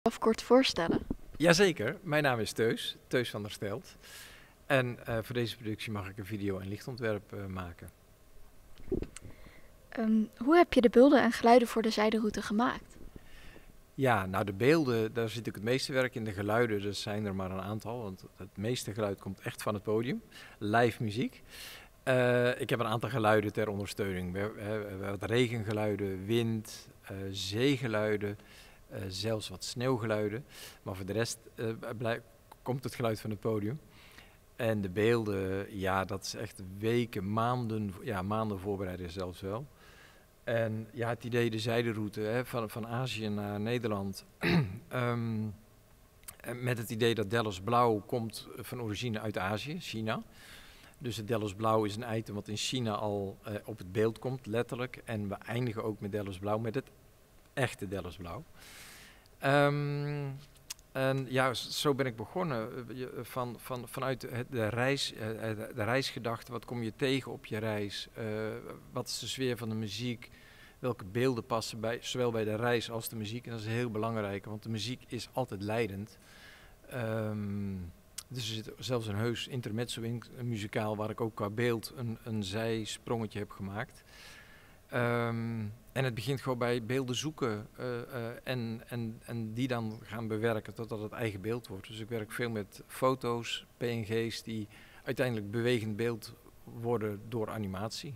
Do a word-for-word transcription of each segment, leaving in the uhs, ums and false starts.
Of kort voorstellen. Jazeker, mijn naam is Teus, Teus van der Stelt. En uh, voor deze productie mag ik een video- en lichtontwerp uh, maken. Um, hoe heb je de beelden en geluiden voor de zijderoute gemaakt? Ja, nou de beelden, daar zit ook het meeste werk in. De geluiden, er zijn er maar een aantal, want het meeste geluid komt echt van het podium. Live muziek. Uh, ik heb een aantal geluiden ter ondersteuning. We, we, we hebben wat regengeluiden, wind, uh, zeegeluiden. Uh, zelfs wat sneeuwgeluiden, maar voor de rest uh, blij, komt het geluid van het podium. En de beelden, ja, dat is echt weken, maanden, ja, maanden voorbereiden zelfs wel. En ja, het idee, de zijderoute hè, van, van Azië naar Nederland, um, met het idee dat Dellos Blauw komt van origine uit Azië, China. Dus het Dellos Blauw is een item wat in China al uh, op het beeld komt, letterlijk. En we eindigen ook met Dellos Blauw, met het echte Dellos Blauw. Um, en ja, zo ben ik begonnen. Van, van, vanuit de, reis, de reisgedachte, wat kom je tegen op je reis? Uh, wat is de sfeer van de muziek? Welke beelden passen bij, zowel bij de reis als de muziek? En dat is heel belangrijk, want de muziek is altijd leidend. Um, dus er zit zelfs een heus intermezzo in, een muzikaal, waar ik ook qua beeld een, een zijsprongetje heb gemaakt. Um, en het begint gewoon bij beelden zoeken uh, uh, en, en, en die dan gaan bewerken totdat het eigen beeld wordt. Dus ik werk veel met foto's, P N G's die uiteindelijk bewegend beeld worden door animatie.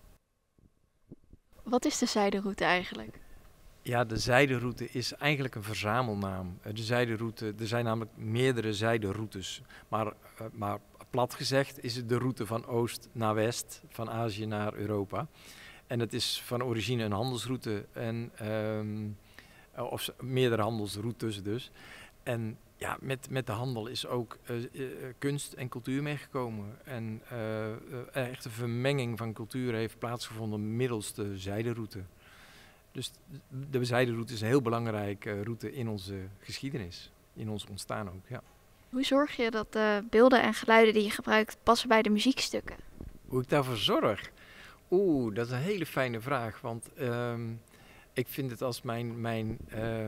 Wat is de zijderoute eigenlijk? Ja, de zijderoute is eigenlijk een verzamelnaam. De zijderoute, er zijn namelijk meerdere zijderoutes, maar, uh, maar plat gezegd is het de route van oost naar west, van Azië naar Europa. En het is van origine een handelsroute, en, um, of meerdere handelsroutes dus. En ja, met, met de handel is ook uh, uh, kunst en cultuur meegekomen. En uh, uh, echt een vermenging van cultuur heeft plaatsgevonden middels de zijderoute. Dus de zijderoute is een heel belangrijke uh, route in onze geschiedenis, in ons ontstaan ook, ja. Hoe zorg je dat de beelden en geluiden die je gebruikt passen bij de muziekstukken? Hoe ik daarvoor zorg? Oeh, dat is een hele fijne vraag, want um, ik vind het als mijn, mijn, uh,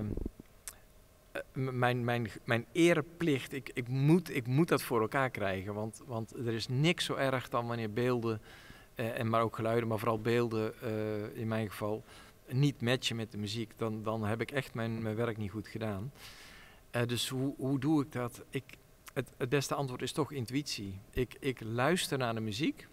mijn, mijn, mijn ereplicht, ik, ik, moet, ik moet dat voor elkaar krijgen, want, want er is niks zo erg dan wanneer beelden, uh, en maar ook geluiden, maar vooral beelden uh, in mijn geval, niet matchen met de muziek. Dan, dan heb ik echt mijn, mijn werk niet goed gedaan. Uh, dus hoe, hoe doe ik dat? Ik, het, het beste antwoord is toch intuïtie. Ik, ik luister naar de muziek.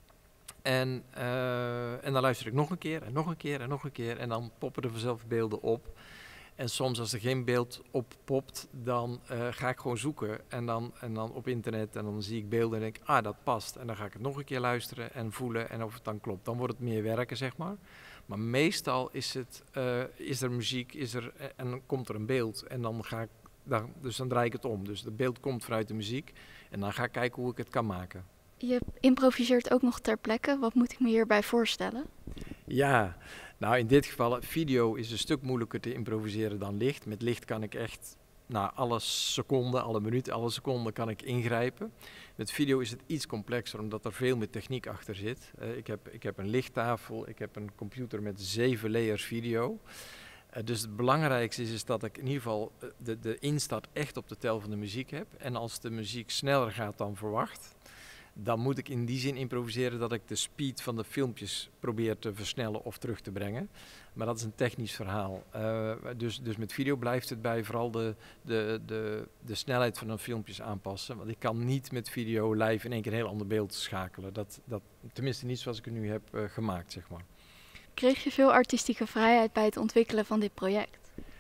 En, uh, en dan luister ik nog een keer en nog een keer en nog een keer en dan poppen er vanzelf beelden op. En soms als er geen beeld op popt, dan uh, ga ik gewoon zoeken en dan, en dan op internet en dan zie ik beelden en denk ah, dat past. En dan ga ik het nog een keer luisteren en voelen en of het dan klopt. Dan wordt het meer werken, zeg maar. Maar meestal is, het, uh, is er muziek is er, en dan komt er een beeld en dan ga ik, dan, dus dan draai ik het om. Dus het beeld komt vanuit de muziek en dan ga ik kijken hoe ik het kan maken. Je improviseert ook nog ter plekke. Wat moet ik me hierbij voorstellen? Ja, nou in dit geval, video is een stuk moeilijker te improviseren dan licht. Met licht kan ik echt, nou alle seconden, alle minuten, alle seconden kan ik ingrijpen. Met video is het iets complexer, omdat er veel meer techniek achter zit. Uh, ik, heb, ik heb een lichttafel, ik heb een computer met zeven layers video. Uh, dus het belangrijkste is, is dat ik in ieder geval uh, de, de instart echt op de tel van de muziek heb. En als de muziek sneller gaat dan verwacht, dan moet ik in die zin improviseren dat ik de speed van de filmpjes probeer te versnellen of terug te brengen. Maar dat is een technisch verhaal. Uh, dus, dus met video blijft het bij vooral de, de, de, de snelheid van de filmpjes aanpassen. Want ik kan niet met video live in één keer een heel ander beeld schakelen. Dat, dat, tenminste niet zoals ik het nu heb uh, gemaakt, zeg maar. Kreeg je veel artistieke vrijheid bij het ontwikkelen van dit project?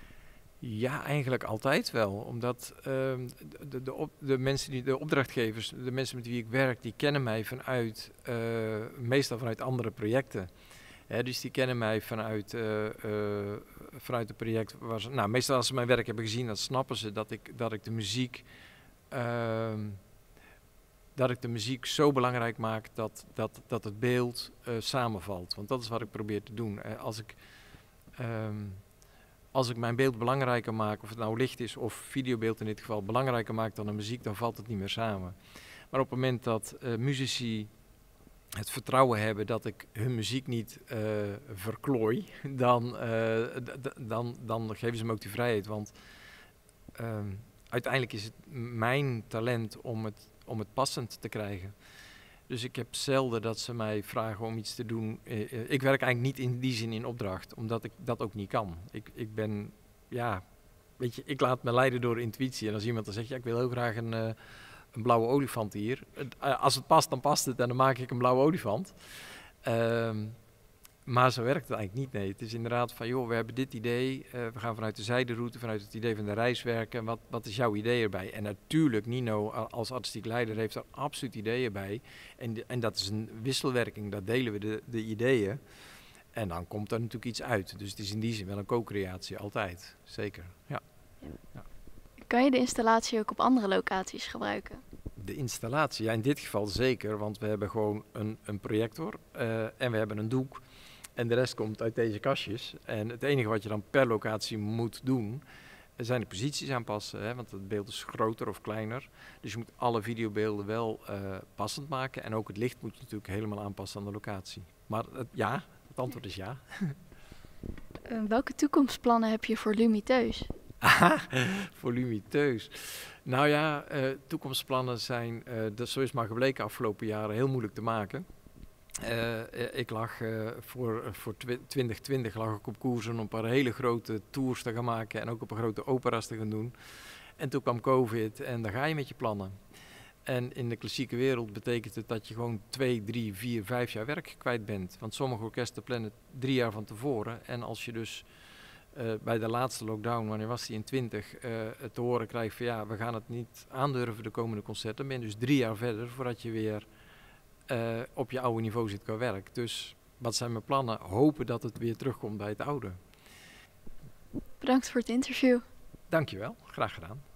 Ja, eigenlijk altijd wel. Omdat uh, de, de, op, de mensen die, de opdrachtgevers, de mensen met wie ik werk, die kennen mij vanuit, uh, meestal vanuit andere projecten. Hè, dus die kennen mij vanuit, uh, uh, vanuit het project waar ze, nou, meestal als ze mijn werk hebben gezien, dan snappen ze dat ik, dat ik de muziek, uh, dat ik de muziek zo belangrijk maak dat, dat, dat het beeld uh, samenvalt. Want dat is wat ik probeer te doen. Uh, als ik, um, Als ik mijn beeld belangrijker maak, of het nou licht is of videobeeld in dit geval, belangrijker maak dan de muziek, dan valt het niet meer samen. Maar op het moment dat uh, muzici het vertrouwen hebben dat ik hun muziek niet uh, verklooi, dan, uh, dan, dan geven ze me ook die vrijheid. Want um, uiteindelijk is het mijn talent om het, om het passend te krijgen. Dus ik heb zelden dat ze mij vragen om iets te doen. Uh, uh, ik werk eigenlijk niet in die zin in opdracht, omdat ik dat ook niet kan. Ik, ik ben, ja, weet je, ik laat me leiden door intuïtie. En als iemand dan zegt, ja, ik wil heel graag een, uh, een blauwe olifant hier. Uh, als het past, dan past het en dan maak ik een blauwe olifant. Uh, maar zo werkt het eigenlijk niet, nee. Het is inderdaad van, joh, we hebben dit idee. Uh, we gaan vanuit de zijderoute, vanuit het idee van de reis werken. Wat, wat is jouw idee erbij? En natuurlijk, Nino als artistiek leider heeft er absoluut ideeën bij. En, de, en dat is een wisselwerking, daar delen we de, de ideeën. En dan komt er natuurlijk iets uit. Dus het is in die zin wel een co-creatie, altijd. Zeker, ja. Ja. Kan je de installatie ook op andere locaties gebruiken? De installatie, ja, in dit geval zeker, want we hebben gewoon een, een projector uh, en we hebben een doek. En de rest komt uit deze kastjes. En het enige wat je dan per locatie moet doen, zijn de posities aanpassen. Hè? Want het beeld is groter of kleiner. Dus je moet alle videobeelden wel uh, passend maken. En ook het licht moet je natuurlijk helemaal aanpassen aan de locatie. Maar het, ja, het antwoord is ja. Uh, welke toekomstplannen heb je voor Lumiteus? Voor Lumiteus. Nou ja, uh, toekomstplannen zijn, uh, dat zo is maar gebleken afgelopen jaren, heel moeilijk te maken. Uh, ik lag uh, voor, voor twintig twintig lag ik op koers om een paar hele grote tours te gaan maken en ook op een grote opera's te gaan doen. En toen kwam COVID en dan ga je met je plannen. En in de klassieke wereld betekent het dat je gewoon twee, drie, vier, vijf jaar werk kwijt bent. Want sommige orkesten plannen drie jaar van tevoren. En als je dus uh, bij de laatste lockdown, wanneer was die in twintig, uh, te horen krijgt van ja, we gaan het niet aandurven de komende concerten. Dan ben je dus drie jaar verder voordat je weer Uh, op je oude niveau zit qua werk. Dus wat zijn mijn plannen? Hopen dat het weer terugkomt bij het oude. Bedankt voor het interview. Dankjewel, graag gedaan.